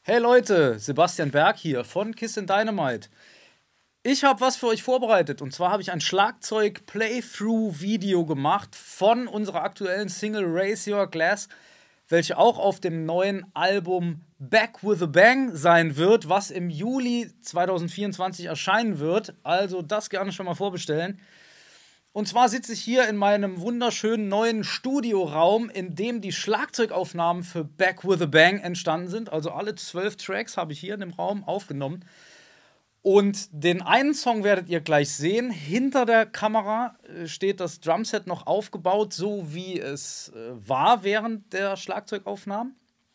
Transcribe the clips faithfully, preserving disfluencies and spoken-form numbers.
Hey Leute, Sebastian Berg hier von Kiss and Dynamite. Ich habe was für euch vorbereitet und zwar habe ich ein Schlagzeug-Playthrough-Video gemacht von unserer aktuellen Single Raise Your Glass, welche auch auf dem neuen Album Back with a Bang sein wird, was im Juli zweitausendvierundzwanzig erscheinen wird. Also das gerne schon mal vorbestellen. Und zwar sitze ich hier in meinem wunderschönen neuen Studioraum, in dem die Schlagzeugaufnahmen für Back with a Bang entstanden sind. Also alle zwölf Tracks habe ich hier in dem Raum aufgenommen. Und den einen Song werdet ihr gleich sehen. Hinter der Kamera steht das Drumset noch aufgebaut, so wie es äh, war während der Schlagzeugaufnahmen.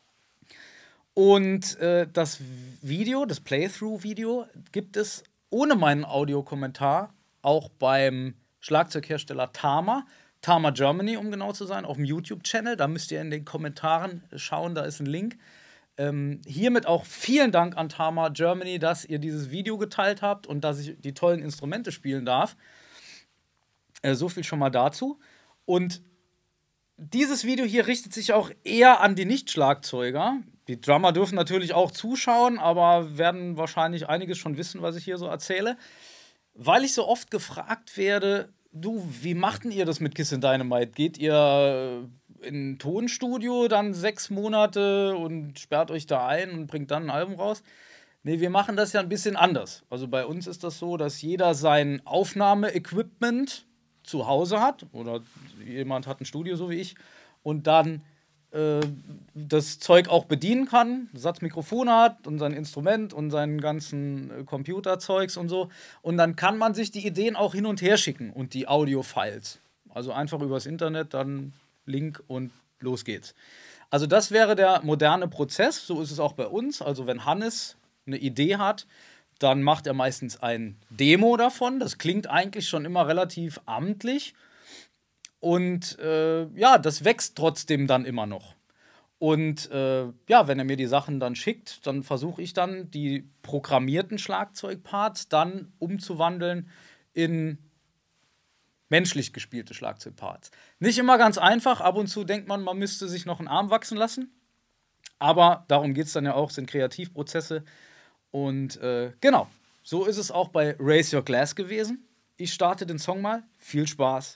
Und äh, das Video, das Playthrough-Video, gibt es ohne meinen Audiokommentar auch beim Schlagzeughersteller Tama, Tama Germany, um genau zu sein, auf dem YouTube-Channel. Da müsst ihr in den Kommentaren schauen, da ist ein Link. Ähm, hiermit auch vielen Dank an Tama Germany, dass ihr dieses Video geteilt habt und dass ich die tollen Instrumente spielen darf. Äh, so viel schon mal dazu. Und dieses Video hier richtet sich auch eher an die Nicht-Schlagzeuger. Die Drummer dürfen natürlich auch zuschauen, aber werden wahrscheinlich einiges schon wissen, was ich hier so erzähle. Weil ich so oft gefragt werde, du, wie macht denn ihr das mit Kiss and Dynamite? Geht ihr in ein Tonstudio dann sechs Monate und sperrt euch da ein und bringt dann ein Album raus? Nee, wir machen das ja ein bisschen anders. Also bei uns ist das so, dass jeder sein Aufnahmeequipment zu Hause hat oder jemand hat ein Studio, so wie ich, und dann äh, das Zeug auch bedienen kann, Satzmikrofone hat und sein Instrument und seinen ganzen äh, Computerzeugs und so. Und dann kann man sich die Ideen auch hin und her schicken und die Audio-Files. Also einfach übers Internet, dann Link und los geht's. Also das wäre der moderne Prozess, so ist es auch bei uns. Also wenn Hannes eine Idee hat, dann macht er meistens ein Demo davon. Das klingt eigentlich schon immer relativ amtlich. Und äh, ja, das wächst trotzdem dann immer noch. Und äh, ja, wenn er mir die Sachen dann schickt, dann versuche ich dann, die programmierten Schlagzeugparts dann umzuwandeln in menschlich gespielte Schlagzeugparts. Nicht immer ganz einfach. Ab und zu denkt man, man müsste sich noch einen Arm wachsen lassen. Aber darum geht es dann ja auch, sind Kreativprozesse. Und äh, genau, so ist es auch bei Raise Your Glass gewesen. Ich starte den Song mal. Viel Spaß.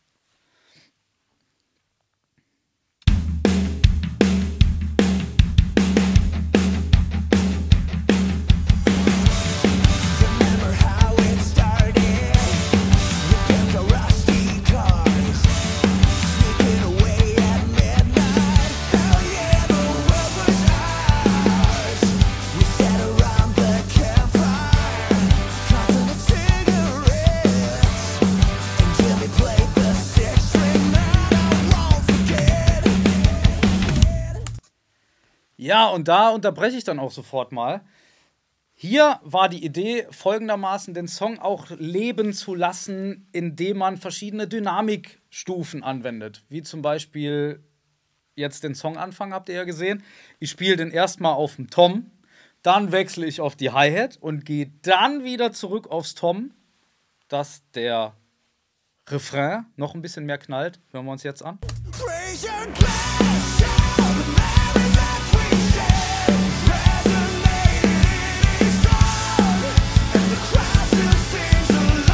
Ja, und da unterbreche ich dann auch sofort mal. Hier war die Idee folgendermaßen, den Song auch leben zu lassen, indem man verschiedene Dynamikstufen anwendet. Wie zum Beispiel jetzt den Songanfang, habt ihr ja gesehen. Ich spiele den erstmal auf dem Tom, dann wechsle ich auf die Hi-Hat und gehe dann wieder zurück aufs Tom, dass der Refrain noch ein bisschen mehr knallt. Hören wir uns jetzt an. Raise your glass, shout the memories that we share, resonating in song, and the crowd still sings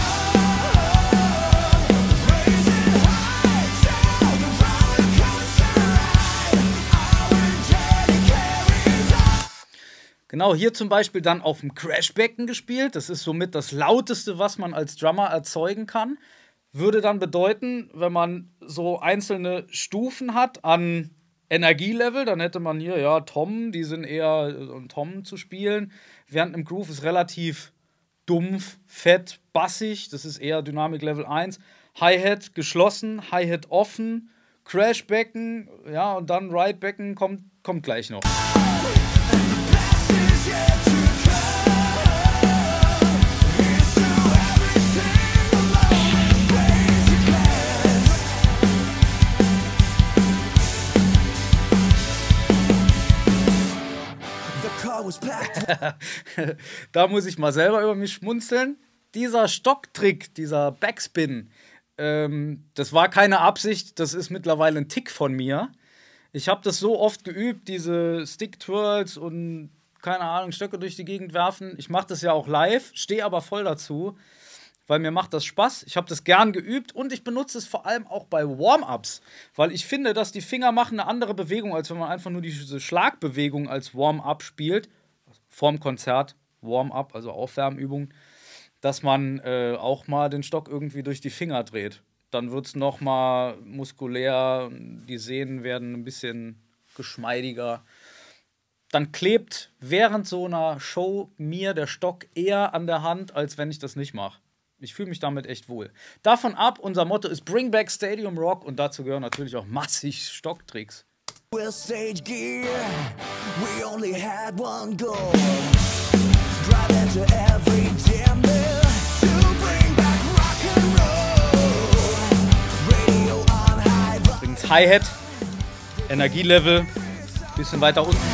along. Raising high, shout the roller coaster ride, our journey carries on. Genau, hier zum Beispiel dann auf dem Crashbecken gespielt. Das ist somit das Lauteste, was man als Drummer erzeugen kann. Würde dann bedeuten, wenn man so einzelne Stufen hat an Energielevel, dann hätte man hier, ja, Tom, die sind eher um Tom zu spielen, während im Groove ist relativ dumpf, fett, bassig, das ist eher Dynamik Level eins, Hi-Hat geschlossen, Hi-Hat offen, Crashbecken, ja, und dann Ridebecken kommt, kommt gleich noch. Da muss ich mal selber über mich schmunzeln. Dieser Stocktrick, dieser Backspin, ähm, das war keine Absicht, das ist mittlerweile ein Tick von mir. Ich habe das so oft geübt, diese Stick-Twirls und keine Ahnung, Stöcke durch die Gegend werfen. Ich mache das ja auch live, stehe aber voll dazu, weil mir macht das Spaß. Ich habe das gern geübt und ich benutze es vor allem auch bei Warm-Ups, weil ich finde, dass die Finger machen eine andere Bewegung, als wenn man einfach nur diese Schlagbewegung als Warm-Up spielt. Vorm Konzert, Warm-Up, also Aufwärmübung, dass man äh, auch mal den Stock irgendwie durch die Finger dreht. Dann wird es noch mal muskulär, die Sehnen werden ein bisschen geschmeidiger. Dann klebt während so einer Show mir der Stock eher an der Hand, als wenn ich das nicht mache. Ich fühle mich damit echt wohl. Davon ab, unser Motto ist Bring Back Stadium Rock und dazu gehören natürlich auch massig Stocktricks. We're stage gear, we only had one goal. Drive into every jam there to bring back rock and roll. Radio on high. Übrigens Hi-Hat, Energielevel, bisschen weiter unten.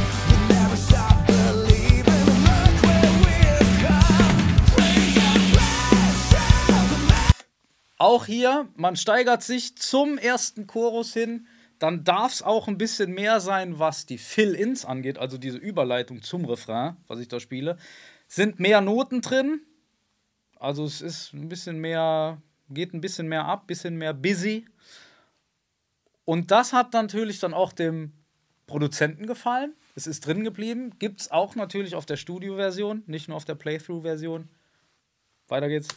Auch hier, man steigert sich zum ersten Chorus hin, dann darf es auch ein bisschen mehr sein, was die Fill-Ins angeht, also diese Überleitung zum Refrain, was ich da spiele. Sind mehr Noten drin, also es ist ein bisschen mehr, geht ein bisschen mehr ab, bisschen mehr busy. Und das hat natürlich dann auch dem Produzenten gefallen. Es ist drin geblieben, gibt es auch natürlich auf der Studio-Version, nicht nur auf der Playthrough-Version. Weiter geht's.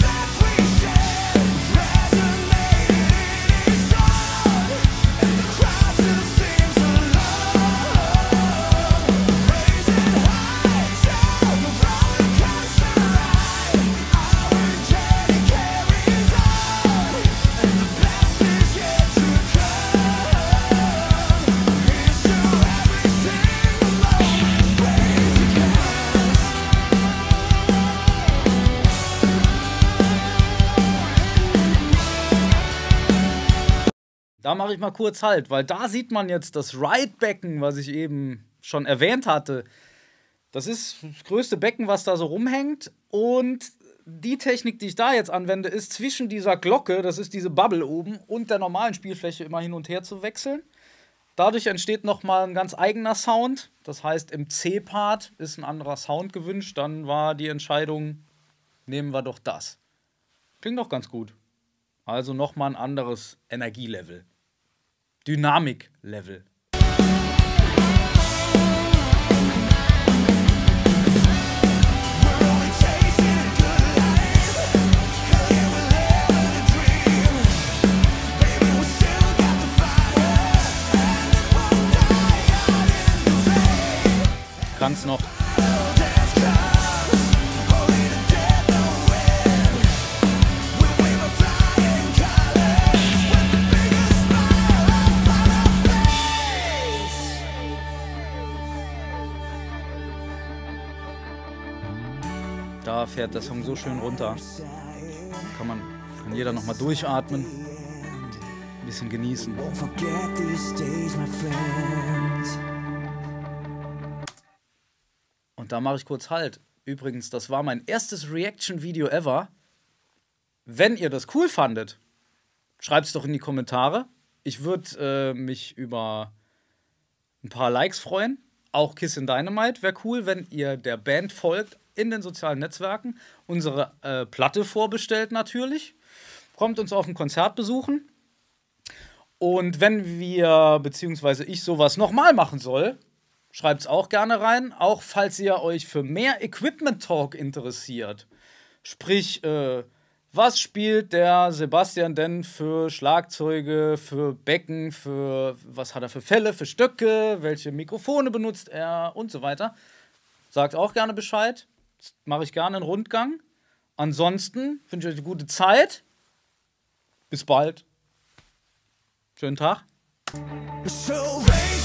Da mache ich mal kurz Halt, weil da sieht man jetzt das Ride-Becken, was ich eben schon erwähnt hatte. Das ist das größte Becken, was da so rumhängt. Und die Technik, die ich da jetzt anwende, ist zwischen dieser Glocke, das ist diese Bubble oben, und der normalen Spielfläche immer hin und her zu wechseln. Dadurch entsteht nochmal ein ganz eigener Sound. Das heißt, im C-Part ist ein anderer Sound gewünscht. Dann war die Entscheidung, nehmen wir doch das. Klingt doch ganz gut. Also nochmal ein anderes Energielevel. Dynamik-Level. Kann's noch. Da fährt der Song so schön runter. Kann man, kann jeder noch mal durchatmen, ein bisschen genießen. Und da mache ich kurz Halt. Übrigens, das war mein erstes Reaction-Video ever. Wenn ihr das cool fandet, schreibt es doch in die Kommentare. Ich würde äh, mich über ein paar Likes freuen. Auch Kiss in Dynamite wäre cool, wenn ihr der Band folgt in den sozialen Netzwerken. Unsere äh, Platte vorbestellt natürlich. Kommt uns auf ein Konzert besuchen. Und wenn wir, beziehungsweise ich sowas nochmal machen soll, schreibt es auch gerne rein. Auch falls ihr euch für mehr Equipment Talk interessiert. Sprich, äh, was spielt der Sebastian denn für Schlagzeuge, für Becken, für was hat er für Fälle, für Stöcke, welche Mikrofone benutzt er und so weiter. Sagt auch gerne Bescheid. Mache ich gerne einen Rundgang. Ansonsten wünsche ich euch eine gute Zeit. Bis bald. Schönen Tag. So